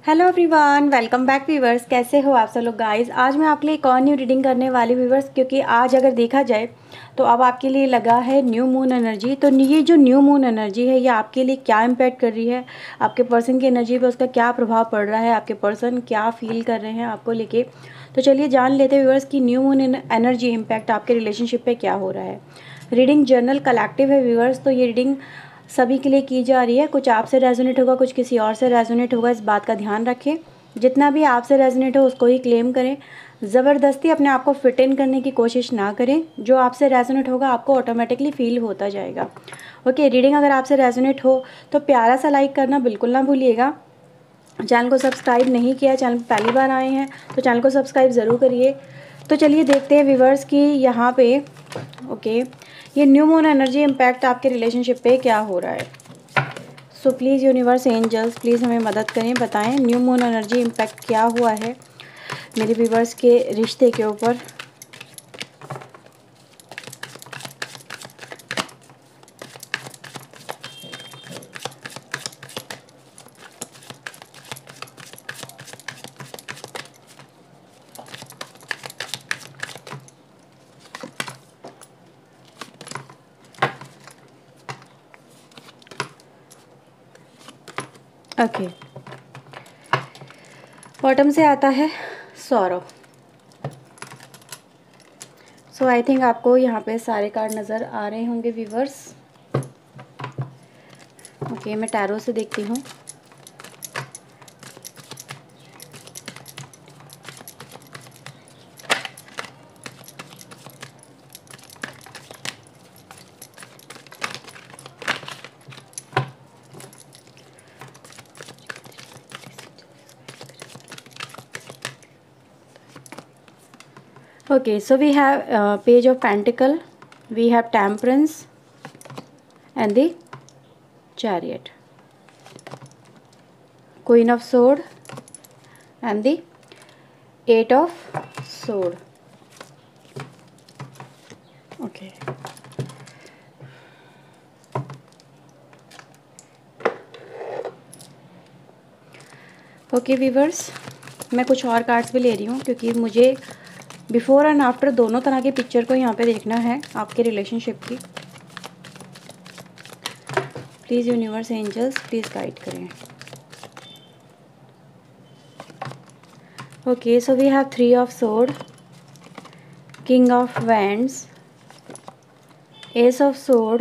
Hello everyone, welcome back viewers. कैसे हो आप सब लोग गाइस। आज मैं आपके लिए एक और न्यू रीडिंग करने वाली व्यूवर्स, क्योंकि आज अगर देखा जाए तो अब आपके लिए लगा है न्यू मून एनर्जी। तो ये जो न्यू मून एनर्जी है ये आपके लिए क्या इम्पैक्ट कर रही है, आपके पर्सन की एनर्जी पे उसका क्या प्रभाव पड़ रहा है, आपके पर्सन क्या फील कर रहे हैं आपको लेके। तो चलिए जान लेते हैं व्यूवर्स कि न्यू मून एनर्जी इम्पैक्ट आपके रिलेशनशिप पे क्या हो रहा है। रीडिंग जर्नल कलेक्टिव है व्यूवर्स, तो ये रीडिंग सभी के लिए की जा रही है। कुछ आपसे रेजोनेट होगा, कुछ किसी और से रेजोनेट होगा, इस बात का ध्यान रखें। जितना भी आपसे रेजोनेट हो उसको ही क्लेम करें। ज़बरदस्ती अपने आप को फिट इन करने की कोशिश ना करें। जो आपसे रेजोनेट होगा आपको ऑटोमेटिकली फील होता जाएगा। ओके, रीडिंग अगर आपसे रेजोनेट हो तो प्यारा सा लाइक करना बिल्कुल ना भूलिएगा। चैनल को सब्सक्राइब नहीं किया, चैनल पर पहली बार आए हैं तो चैनल को सब्सक्राइब ज़रूर करिए। तो चलिए देखते हैं व्यूवर्स कि यहाँ पे ये न्यू मून एनर्जी इम्पैक्ट आपके रिलेशनशिप पे क्या हो रहा है। So please universe angels please हमें मदद करें, बताएं न्यू मून एनर्जी इम्पैक्ट क्या हुआ है मेरे व्यूवर्स के रिश्ते के ऊपर। ओके, बॉटम से आता है सौरव। सो आई थिंक आपको यहाँ पे सारे कार्ड नज़र आ रहे होंगे व्यूवर्स। ओके, मैं टैरो से देखती हूँ। Okay, so we have Page of Pentacle, we have Temperance and the Chariot, Queen of Sword and the Eight of Sword. Okay. Okay viewers, मैं कुछ और कार्ड्स भी ले रही हूँ क्योंकि मुझे बिफोर एंड आफ्टर दोनों तरह के पिक्चर को यहाँ पे देखना है आपके रिलेशनशिप की। Please universe angels please guide करें। Okay, so we have 3 of sword, king of wands, ace of sword,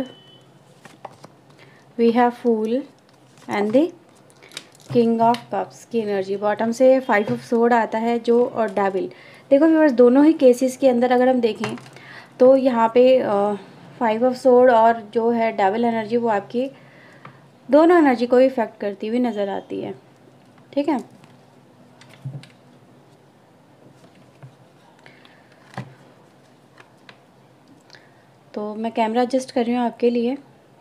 we have fool and the king of cups की एनर्जी। बॉटम से 5 ऑफ सोर्ड आता है जो, और डेविल। देखो viewers, दोनों ही cases के अंदर अगर हम देखें तो यहाँ पे 5 ऑफ सोर्ड और जो है डेविल एनर्जी वो आपकी दोनों एनर्जी को इफेक्ट करती हुई नज़र आती है। ठीक है, तो मैं कैमरा एडजस्ट कर रही हूँ आपके लिए।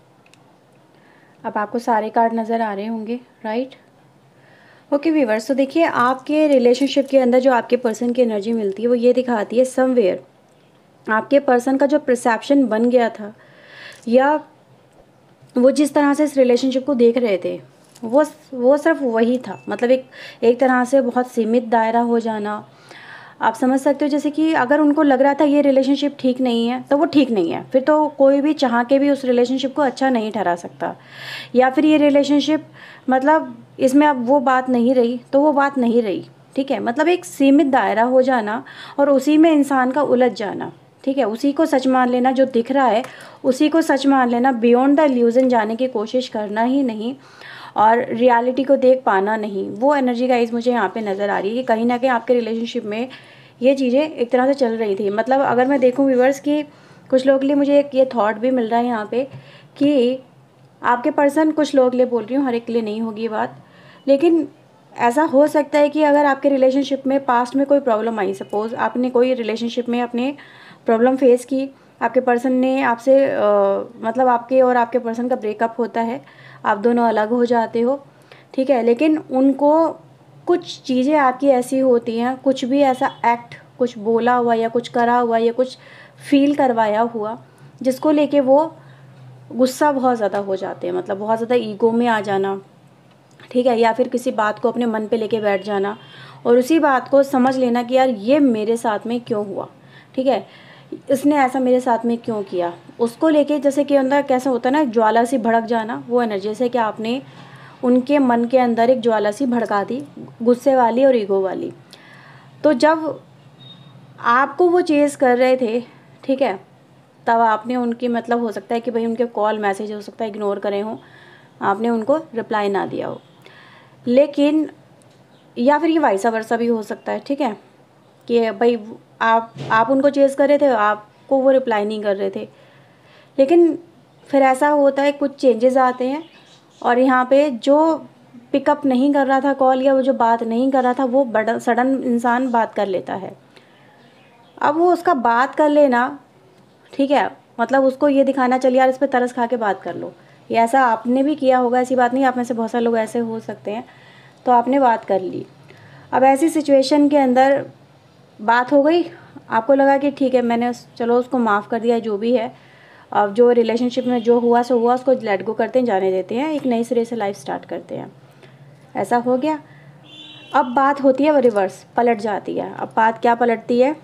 अब आपको सारे कार्ड नज़र आ रहे होंगे, राइट। ओके व्यूअर्स, तो देखिए आपके रिलेशनशिप के अंदर जो आपके पर्सन की एनर्जी मिलती है वो ये दिखाती है समवेयर आपके पर्सन का जो परसेप्शन बन गया था या वो जिस तरह से इस रिलेशनशिप को देख रहे थे वो सिर्फ वही था। मतलब एक तरह से बहुत सीमित दायरा हो जाना, आप समझ सकते हो। जैसे कि अगर उनको लग रहा था ये रिलेशनशिप ठीक नहीं है तो वो ठीक नहीं है, फिर तो कोई भी चाह के भी उस रिलेशनशिप को अच्छा नहीं ठहरा सकता। या फिर ये रिलेशनशिप मतलब इसमें अब वो बात नहीं रही तो वो बात नहीं रही। ठीक है, मतलब एक सीमित दायरा हो जाना और उसी में इंसान का उलझ जाना। ठीक है, उसी को सच मान लेना, जो दिख रहा है उसी को सच मान लेना, बियॉन्ड द इल्यूजन जाने की कोशिश करना ही नहीं और रियलिटी को देख पाना नहीं। वो एनर्जी गाइस मुझे यहाँ पे नज़र आ रही है कि कहीं ना कहीं आपके रिलेशनशिप में ये चीज़ें एक तरह से चल रही थी। मतलब अगर मैं देखूँ व्यूअर्स कि कुछ लोगों के लिए मुझे एक ये थॉट भी मिल रहा है यहाँ पे कि आपके पर्सन, कुछ लोगों के लिए बोल रही हूँ, हर एक के लिए नहीं होगी बात, लेकिन ऐसा हो सकता है कि अगर आपके रिलेशनशिप में पास्ट में कोई प्रॉब्लम आई, सपोज़ आपने कोई रिलेशनशिप में अपने प्रॉब्लम फेस की, आपके पर्सन ने आपसे मतलब आपके और आपके पर्सन का ब्रेकअप होता है, आप दोनों अलग हो जाते हो। ठीक है, लेकिन उनको कुछ चीज़ें आपकी ऐसी होती हैं, कुछ भी ऐसा एक्ट, कुछ बोला हुआ या कुछ करा हुआ या कुछ फील करवाया हुआ जिसको लेके वो गुस्सा बहुत ज़्यादा हो जाते हैं। मतलब बहुत ज़्यादा ईगो में आ जाना, ठीक है, या फिर किसी बात को अपने मन पे लेके बैठ जाना और उसी बात को समझ लेना कि यार ये मेरे साथ में क्यों हुआ, ठीक है, इसने ऐसा मेरे साथ में क्यों किया, उसको लेके जैसे कि अंदर कैसा होता है ना, ज्वाला सी भड़क जाना, वो एनर्जी से कि आपने उनके मन के अंदर एक ज्वाला सी भड़का दी, गुस्से वाली और ईगो वाली। तो जब आपको वो चेज़ कर रहे थे, ठीक है, तब आपने उनकी मतलब हो सकता है कि भाई उनके कॉल मैसेज हो सकता है इग्नोर करे हों, आपने उनको रिप्लाई ना दिया हो, लेकिन या फिर ये वाइसा वर्सा भी हो सकता है, ठीक है, कि भाई आप उनको चेज़ कर रहे थे, आपको वो रिप्लाई नहीं कर रहे थे, लेकिन फिर ऐसा होता है कुछ चेंजेस आते हैं और यहाँ पे जो पिकअप नहीं कर रहा था कॉल या वो जो बात नहीं कर रहा था वो बड़ा सडन इंसान बात कर लेता है। अब वो उसका बात कर लेना, ठीक है, मतलब उसको ये दिखाना, चलिए यार इस पर तरस खा के बात कर लो, ये ऐसा आपने भी किया होगा, ऐसी बात नहीं, आप में से बहुत सारे लोग ऐसे हो सकते हैं। तो आपने बात कर ली, अब ऐसी सिचुएशन के अंदर बात हो गई, आपको लगा कि ठीक है मैंने चलो उसको माफ़ कर दिया, जो भी है, अब जो रिलेशनशिप में जो हुआ सो हुआ, उसको लेट गो करते हैं, जाने देते हैं, एक नई सिरे से लाइफ स्टार्ट करते हैं, ऐसा हो गया। अब बात होती है वो रिवर्स, पलट जाती है। अब बात क्या पलटती है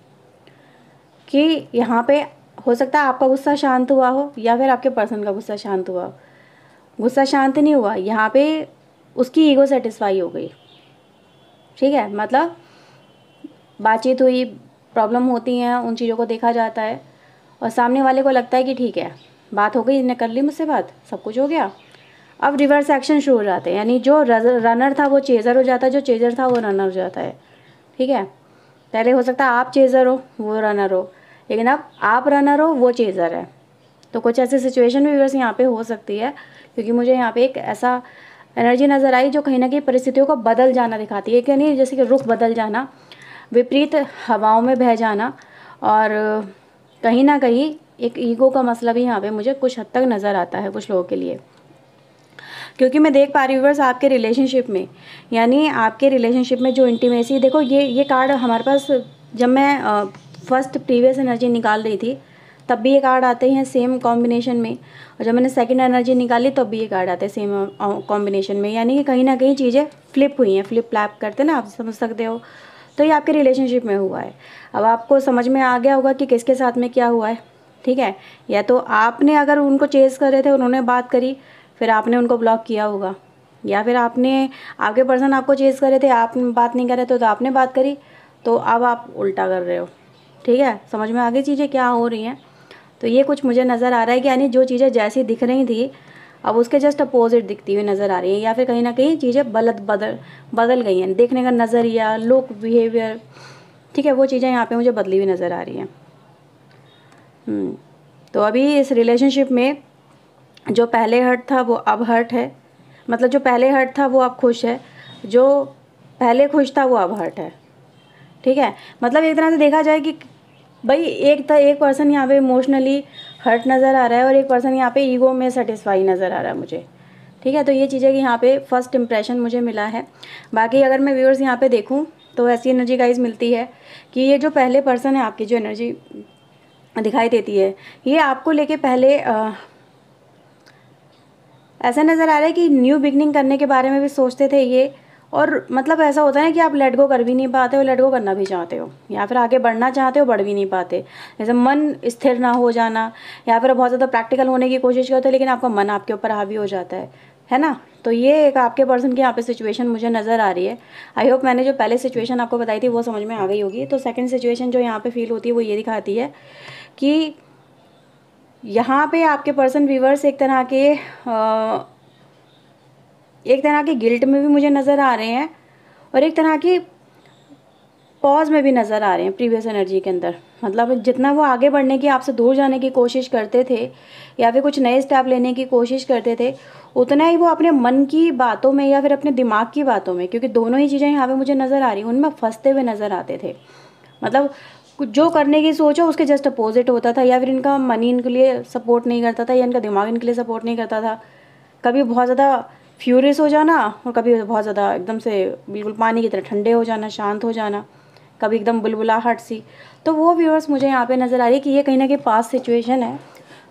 कि यहाँ पे हो सकता है आपका गुस्सा शांत हुआ हो या फिर आपके पर्सन का गुस्सा शांत हुआ हो। गुस्सा शांत नहीं हुआ, यहाँ पे उसकी ईगो सेटिस्फाई हो गई, ठीक है, मतलब बातचीत हुई, प्रॉब्लम होती हैं, उन चीज़ों को देखा जाता है और सामने वाले को लगता है कि ठीक है बात हो गई, इसने कर ली मुझसे बात, सब कुछ हो गया। अब रिवर्स एक्शन शुरू हो जाते हैं, यानी जो रनर था वो चेज़र हो जाता है, जो चेज़र था वो रनर हो जाता है, ठीक है। पहले हो सकता है आप चेज़र हो वो रनर हो, लेकिन अब आप रनर हो वो चेज़र है। तो कुछ ऐसी सिचुएशन भी व्यूअर्स यहाँ पे हो सकती है, क्योंकि मुझे यहाँ पे एक ऐसा एनर्जी नज़र आई जो कहीं ना कहीं परिस्थितियों को बदल जाना दिखाती है, कि नहीं जैसे कि रुख बदल जाना, विपरीत हवाओं में बह जाना, और कहीं ना कहीं एक ईगो का मसला भी यहाँ पे मुझे कुछ हद तक नज़र आता है कुछ लोगों के लिए। क्योंकि मैं देख पा रही हूँ व्यूअर्स आपके रिलेशनशिप में, यानी आपके रिलेशनशिप में जो इंटीमेसी, देखो ये कार्ड हमारे पास, जब मैं फर्स्ट प्रीवियस एनर्जी निकाल रही थी तब भी ये कार्ड आते हैं सेम कॉम्बिनेशन में, और जब मैंने सेकंड एनर्जी निकाली तब भी ये कार्ड आते हैं सेम कॉम्बिनेशन में, यानी कि कहीं ना कहीं चीज़ें फ्लिप हुई हैं, फ्लिप फ्लैप करते ना, आप समझ सकते हो। तो ये आपके रिलेशनशिप में हुआ है। अब आपको समझ में आ गया होगा कि किसके साथ में क्या हुआ है, ठीक है। या तो आपने अगर उनको चेज़ कर रहे थे, उन्होंने बात करी, फिर आपने उनको ब्लॉक किया होगा, या फिर आपके पर्सन आपको चेज़ कर रहे थे, आप बात नहीं कर रहे थे तो आपने बात करी, तो अब आप उल्टा कर रहे हो, ठीक है। समझ में आ गई चीज़ें क्या हो रही हैं। तो ये कुछ मुझे नज़र आ रहा है कि यानी जो चीज़ें जैसी दिख रही थी अब उसके जस्ट अपोजिट दिखती हुई नज़र आ रही है, या फिर कहीं ना कहीं चीज़ें बदल गई हैं, देखने का नज़रिया, लुक, बिहेवियर, ठीक है, वो चीज़ें यहाँ पे मुझे बदली हुई नज़र आ रही हैं। तो अभी इस रिलेशनशिप में जो पहले हर्ट था वो अब हर्ट है, मतलब जो पहले हर्ट था वो अब खुश है, जो पहले खुश था वो अब हर्ट है, ठीक है। मतलब एक तरह से देखा जाए कि भाई एक पर्सन यहाँ पे इमोशनली हर्ट नज़र आ रहा है और एक पर्सन यहाँ पे ईगो में सेटिस्फाई नज़र आ रहा है मुझे, ठीक है। तो ये चीज़ें कि यहाँ पे फर्स्ट इंप्रेशन मुझे मिला है। बाकी अगर मैं व्यूअर्स यहाँ पे देखूँ तो ऐसी एनर्जी गाइज मिलती है कि ये जो पहले पर्सन है आपकी जो एनर्जी दिखाई देती है, ये आपको लेके पहले ऐसा नज़र आ रहा है कि न्यू बिगनिंग करने के बारे में भी सोचते थे ये, और मतलब ऐसा होता है कि आप लेट गो कर भी नहीं पाते हो, लेट गो करना भी चाहते हो, या फिर आगे बढ़ना चाहते हो, बढ़ भी नहीं पाते, जैसे मन स्थिर ना हो जाना, या फिर बहुत ज़्यादा प्रैक्टिकल होने की कोशिश करते हो लेकिन आपका मन आपके ऊपर हावी हो जाता है ना। तो ये एक आपके पर्सन की यहाँ पे सिचुएशन मुझे नज़र आ रही है। आई होप मैंने जो पहले सिचुएशन आपको बताई थी वो समझ में आ गई होगी। तो सेकेंड सिचुएशन जो यहाँ पर फील होती है वो ये दिखाती है कि यहाँ पे आपके पर्सन व्यूअर्स एक तरह के गिल्ट में भी मुझे नज़र आ रहे हैं, और एक तरह की पॉज में भी नज़र आ रहे हैं प्रीवियस एनर्जी के अंदर। मतलब जितना वो आगे बढ़ने की, आपसे दूर जाने की कोशिश करते थे या फिर कुछ नए स्टेप लेने की कोशिश करते थे, उतना ही वो अपने मन की बातों में या फिर अपने दिमाग की बातों में, क्योंकि दोनों ही चीज़ें यहाँ पे मुझे नज़र आ रही, उनमें फंसते हुए नज़र आते थे। मतलब जो करने की सोचो उसके जस्ट अपोजिट होता था, या फिर इनका मन इनके लिए सपोर्ट नहीं करता था, या इनका दिमाग इनके लिए सपोर्ट नहीं करता था। कभी बहुत ज़्यादा फ्यूरियस हो जाना और कभी बहुत ज़्यादा एकदम से बिल्कुल पानी की तरह ठंडे हो जाना, शांत हो जाना, कभी एकदम बुलबुलाहट सी। तो वो व्यूअर्स मुझे यहाँ पे नज़र आ रही है कि ये कहीं ना कहीं पास्ट सिचुएशन है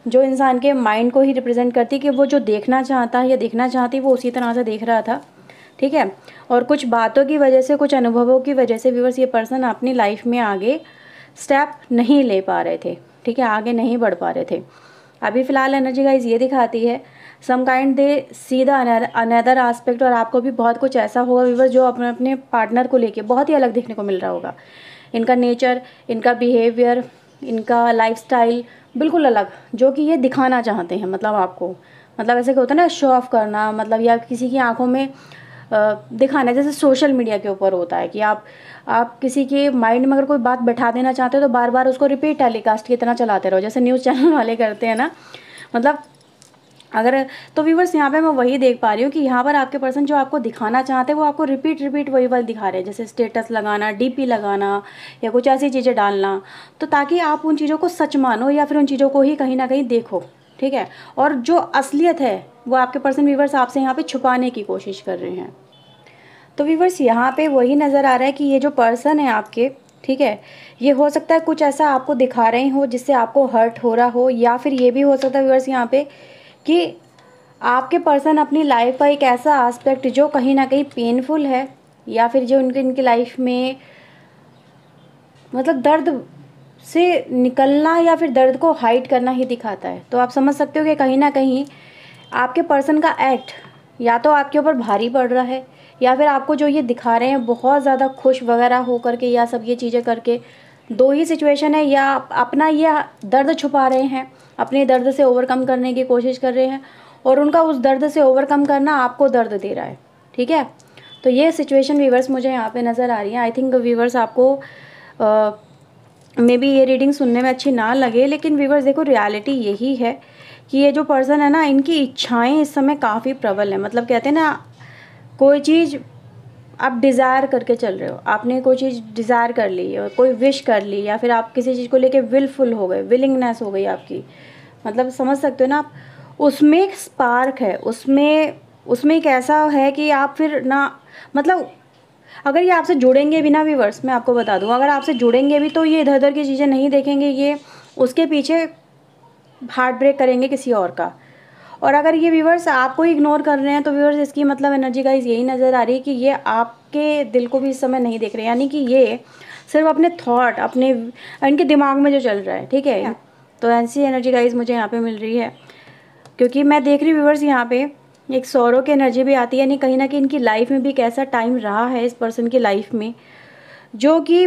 जो इंसान के माइंड को ही रिप्रेजेंट करती है कि वो जो देखना चाहता है या देखना चाहती वो उसी तरह से देख रहा था, ठीक है। और कुछ बातों की वजह से, कुछ अनुभवों की वजह से व्यूअर्स ये पर्सन अपनी लाइफ में आगे स्टेप नहीं ले पा रहे थे, ठीक है, आगे नहीं बढ़ पा रहे थे। अभी फ़िलहाल एनर्जी गाइस ये दिखाती है some kind they see the another aspect, और आपको भी बहुत कुछ ऐसा होगा व्यूअर्स जो अपने अपने पार्टनर को लेके बहुत ही अलग देखने को मिल रहा होगा। इनका नेचर, इनका बिहेवियर, इनका लाइफस्टाइल बिल्कुल अलग, जो कि ये दिखाना चाहते हैं, मतलब आपको, मतलब ऐसे क्या होता है ना, शो ऑफ करना, मतलब या किसी की आंखों में दिखाना, जैसे सोशल मीडिया के ऊपर होता है कि आप किसी के माइंड में अगर कोई बात बैठा देना चाहते हो तो बार बार उसको रिपीट टेलीकास्ट की तरह चलाते रहो, जैसे न्यूज़ चैनल वाले करते हैं ना, मतलब अगर, तो व्यूवर्स यहाँ पे मैं वही देख पा रही हूँ कि यहाँ पर आपके पर्सन जो आपको दिखाना चाहते हैं वो आपको रिपीट वही वाली दिखा रहे हैं, जैसे स्टेटस लगाना, डीपी लगाना या कुछ ऐसी चीज़ें डालना, तो ताकि आप उन चीज़ों को सच मानो या फिर उन चीज़ों को ही कहीं ना कहीं देखो, ठीक है। और जो असलियत है वो आपके पर्सन व्यूवर्स आपसे यहाँ पे छुपाने की कोशिश कर रहे हैं। तो व्यूवर्स यहाँ पे वही नज़र आ रहा है कि ये जो पर्सन है आपके, ठीक है, ये हो सकता है कुछ ऐसा आपको दिखा रहे हो जिससे आपको हर्ट हो रहा हो, या फिर ये भी हो सकता है व्यूवर्स यहाँ पे कि आपके पर्सन अपनी लाइफ का एक ऐसा एस्पेक्ट जो कहीं ना कहीं पेनफुल है, या फिर जो इनकी लाइफ में मतलब दर्द से निकलना या फिर दर्द को हाइड करना ही दिखाता है। तो आप समझ सकते हो कि कहीं ना कहीं आपके पर्सन का एक्ट या तो आपके ऊपर भारी पड़ रहा है, या फिर आपको जो ये दिखा रहे हैं बहुत ज़्यादा खुश वगैरह हो करके या सब ये चीज़ें करके, दो ही सिचुएशन है, या अपना ये दर्द छुपा रहे हैं, अपने दर्द से ओवरकम करने की कोशिश कर रहे हैं, और उनका उस दर्द से ओवरकम करना आपको दर्द दे रहा है, ठीक है। तो ये सिचुएशन व्यूवर्स मुझे यहाँ पे नज़र आ रही है। आई थिंक व्यूवर्स आपको मे बी ये रीडिंग सुनने में अच्छी ना लगे, लेकिन व्यूवर्स देखो रियलिटी यही है कि ये जो पर्सन है ना, इनकी इच्छाएं इस समय काफ़ी प्रबल है। मतलब कहते हैं ना, कोई चीज़ आप डिज़ायर करके चल रहे हो, आपने कोई चीज़ डिज़ायर कर ली और कोई विश कर ली, या फिर आप किसी चीज़ को लेके विलफुल हो गए, विलिंगनेस हो गई आपकी, मतलब समझ सकते हो ना आप, उसमें एक स्पार्क है, उसमें एक ऐसा है कि आप फिर ना, मतलब अगर ये आपसे जुड़ेंगे भी ना व्यूवर्स, मैं आपको बता दूँ, अगर आपसे जुड़ेंगे भी तो ये इधर उधर की चीज़ें नहीं देखेंगे, ये उसके पीछे हार्ट ब्रेक करेंगे किसी और का। और अगर ये व्यूवर्स आपको इग्नोर कर रहे हैं तो व्यूवर्स इसकी मतलब एनर्जी गाइस यही नज़र आ रही है कि ये आपके दिल को भी इस समय नहीं देख रहे, यानी कि ये सिर्फ अपने थॉट, अपने इनके दिमाग में जो चल रहा है, ठीक है। तो ऐसी एनर्जी गाइस मुझे यहाँ पे मिल रही है, क्योंकि मैं देख रही व्यूवर्स यहाँ पे एक सौरों की एनर्जी भी आती है, यानी कहीं ना कहीं इनकी लाइफ में भी एक ऐसा टाइम रहा है इस पर्सन की लाइफ में जो कि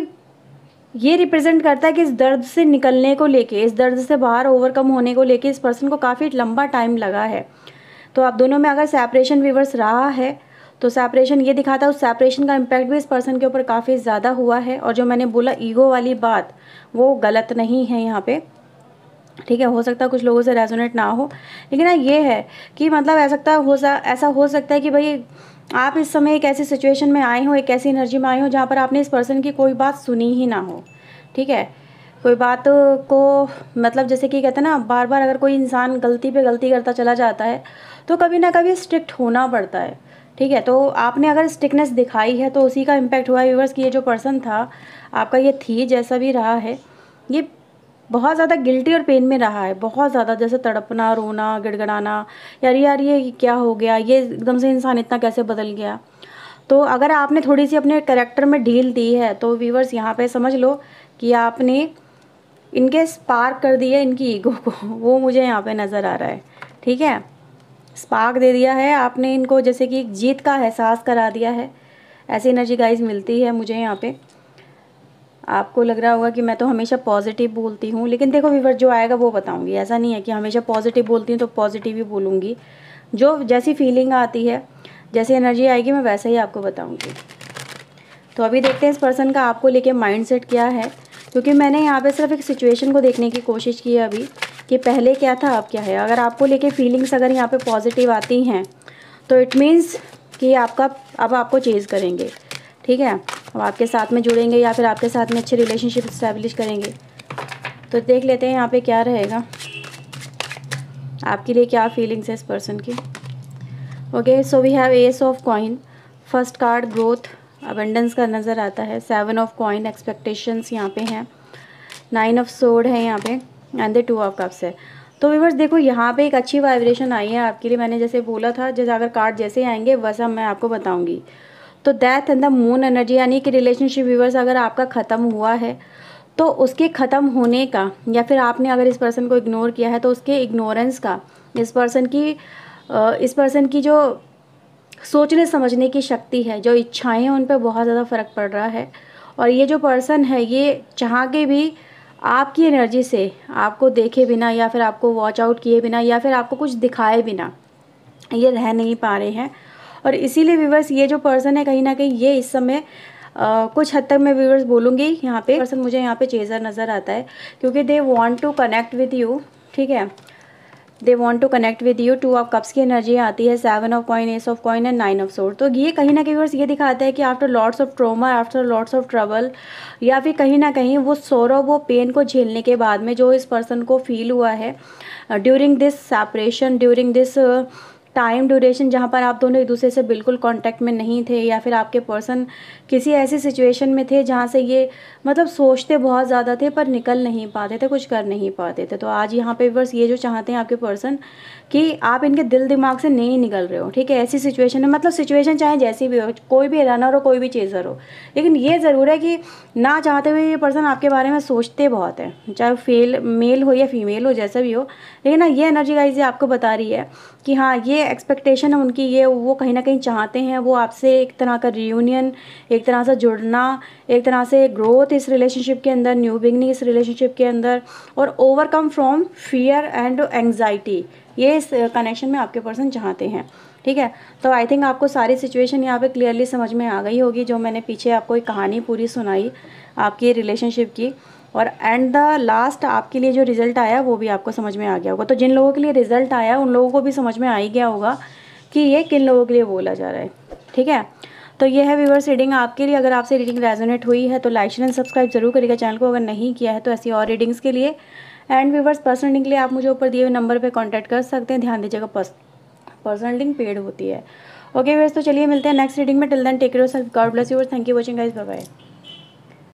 ये रिप्रेजेंट करता है कि इस दर्द से निकलने को लेके, इस दर्द से बाहर ओवरकम होने को लेके इस पर्सन को काफ़ी लंबा टाइम लगा है। तो आप दोनों में अगर सेपरेशन व्यूवर्स रहा है तो सेपरेशन ये दिखाता है, उस सेपरेशन का इम्पैक्ट भी इस पर्सन के ऊपर काफ़ी ज़्यादा हुआ है। और जो मैंने बोला ईगो वाली बात, वो गलत नहीं है यहाँ पे, ठीक है। हो सकता है कुछ लोगों से रेजोनेट ना हो, लेकिन हाँ ये है कि मतलब ऐसा हो सकता है कि भाई आप इस समय एक ऐसी सिचुएशन में आए हो, एक ऐसी एनर्जी में आए हो जहाँ पर आपने इस पर्सन की कोई बात सुनी ही ना हो, ठीक है। कोई बात को, मतलब जैसे कि कहते हैं ना, बार बार अगर कोई इंसान गलती पे गलती करता चला जाता है तो कभी ना कभी स्ट्रिक्ट होना पड़ता है, ठीक है। तो आपने अगर स्ट्रिक्टनेस दिखाई है तो उसी का इम्पैक्ट हुआ है व्यूअर्स कि ये जो पर्सन था आपका, ये थी जैसा भी रहा है, ये बहुत ज़्यादा गिल्टी और पेन में रहा है, बहुत ज़्यादा, जैसे तड़पना, रोना, गिड़गिड़ाना, यार ये क्या हो गया, ये एकदम से इंसान इतना कैसे बदल गया। तो अगर आपने थोड़ी सी अपने कैरेक्टर में ढील दी है तो व्यूवर्स यहाँ पे समझ लो कि आपने इनके स्पार्क कर दिया इनकी ईगो को, वो मुझे यहाँ पे नज़र आ रहा है, ठीक है। स्पार्क दे दिया है आपने इनको, जैसे कि जीत का एहसास करा दिया है। ऐसी एनर्जी गाइज मिलती है मुझे यहाँ पे। आपको लग रहा होगा कि मैं तो हमेशा पॉजिटिव बोलती हूँ, लेकिन देखो व्यूवर जो आएगा वो बताऊँगी, ऐसा नहीं है कि हमेशा पॉजिटिव बोलती हूँ तो पॉजिटिव ही बोलूँगी। जो जैसी फीलिंग आती है, जैसी एनर्जी आएगी, मैं वैसे ही आपको बताऊँगी। तो अभी देखते हैं इस पर्सन का आपको लेके माइंडसेट क्या है, क्योंकि मैंने यहाँ पे सिर्फ एक सिचुएशन को देखने की कोशिश की है अभी कि पहले क्या था अब क्या है। अगर आपको लेके फीलिंग्स अगर यहाँ पे पॉजिटिव आती हैं तो इट मीन्स कि अब आपको चेज़ करेंगे, ठीक है। अब आपके साथ में जुड़ेंगे या फिर आपके साथ में अच्छे रिलेशनशिप इस्टेब्लिश करेंगे। तो देख लेते हैं यहाँ पे क्या रहेगा, आपके लिए क्या फीलिंग्स है इस पर्सन की। Okay, so we have ace of coin, first card growth abundance का नज़र आता है, 7 ऑफ कॉइन एक्सपेक्टेशंस यहाँ पे हैं, 9 ऑफ सोर्ड है यहाँ पे, एंड द 2 ऑफ कप्स है। तो व्यूअर्स देखो यहाँ पे एक अच्छी वाइब्रेशन आई है आपके लिए। मैंने जैसे बोला था, जैसे अगर कार्ड जैसे आएंगे वैसा मैं आपको बताऊंगी। तो death and the moon energy, यानी कि रिलेशनशिप व्यूअर्स अगर आपका ख़त्म हुआ है तो उसके ख़त्म होने का, या फिर आपने अगर इस पर्सन को इग्नोर किया है तो उसके इग्नोरेंस का, इस पर्सन की जो सोचने समझने की शक्ति है, जो इच्छाएं हैं, उन पर बहुत ज़्यादा फ़र्क पड़ रहा है। और ये जो पर्सन है ये चाह के भी आपकी एनर्जी से आपको देखे बिना, या फिर आपको वॉच आउट किए बिना, या फिर आपको कुछ दिखाए बिना ये रह नहीं पा रहे हैं। और इसीलिए व्यूवर्स ये जो पर्सन है कहीं ना कहीं ये इस समय कुछ हद तक मैं व्यूवर्स बोलूँगी, यहाँ पे पर्सन मुझे यहाँ पे चेज़र नज़र आता है, क्योंकि they want to connect with you. ठीक है, they want to connect with you. 2 of cups की एनर्जी आती है, 7 of coin, ace of coin and 9 of sword. तो ये कहीं ना कहीं बस ये दिखाता है कि after lots of trauma, after lots of trouble, या फिर कहीं ना कहीं वो सौरव, वो पेन को झेलने के बाद में जो इस पर्सन को फील हुआ है during this separation, during this time duration, जहाँ पर आप दोनों एक दूसरे से बिल्कुल कांटेक्ट में नहीं थे, या फिर आपके पर्सन किसी ऐसी सिचुएशन में थे जहाँ से ये मतलब सोचते बहुत ज़्यादा थे पर निकल नहीं पाते थे, कुछ कर नहीं पाते थे। तो आज यहाँ पे बस ये जो चाहते हैं आपके पर्सन कि आप इनके दिल दिमाग से नहीं निकल रहे हो। ठीक है, ऐसी सिचुएशन है, मतलब सिचुएशन चाहे जैसी भी हो, कोई भी रनर हो, कोई भी चेजर हो, लेकिन ये ज़रूर है कि ना चाहते हुए ये पर्सन आपके बारे में सोचते बहुत है, चाहे मेल हो या फीमेल हो, जैसा भी हो। लेकिन ना ये एनर्जी गाइस आपको बता रही है कि हाँ, ये एक्सपेक्टेशन है उनकी, ये वो कहीं ना कहीं चाहते हैं वो आपसे एक तरह का रियूनियन, एक तरह से जुड़ना, एक तरह से ग्रोथ इस रिलेशनशिप के अंदर, न्यू बिगनिंग इस रिलेशनशिप के अंदर, और overcome from fear and anxiety, ये इस कनेक्शन में आपके पर्सन चाहते हैं। ठीक है, तो आई थिंक आपको सारी सिचुएशन यहाँ पे क्लियरली समझ में आ गई होगी, जो मैंने पीछे आपको एक कहानी पूरी सुनाई आपकी रिलेशनशिप की। और एंड द लास्ट आपके लिए जो रिज़ल्ट आया वो भी आपको समझ में आ गया होगा। तो जिन लोगों के लिए रिज़ल्ट आया उन लोगों को भी समझ में आ ही गया होगा कि ये किन लोगों के लिए बोला जा रहा है। ठीक है, तो ये है व्यूअर्स रीडिंग आपके लिए। अगर आपसे रीडिंग रेजोनेट हुई है तो लाइक शेयर एंड सब्सक्राइब जरूर करिएगा चैनल को, अगर नहीं किया है तो ऐसी और रीडिंग्स के लिए। एंड व्यूअर्स पर्सनल रीडिंग के लिए आप मुझे ऊपर दिए हुए नंबर पे कांटेक्ट कर सकते हैं। ध्यान दीजिएगा पर्सनल रीडिंग पेड होती है। ओके व्यूअर्स, तो चलिए मिलते हैं नेक्स्ट रीडिंग में। Till then take care of yourself, God bless you, thank you watching guys, bye bye.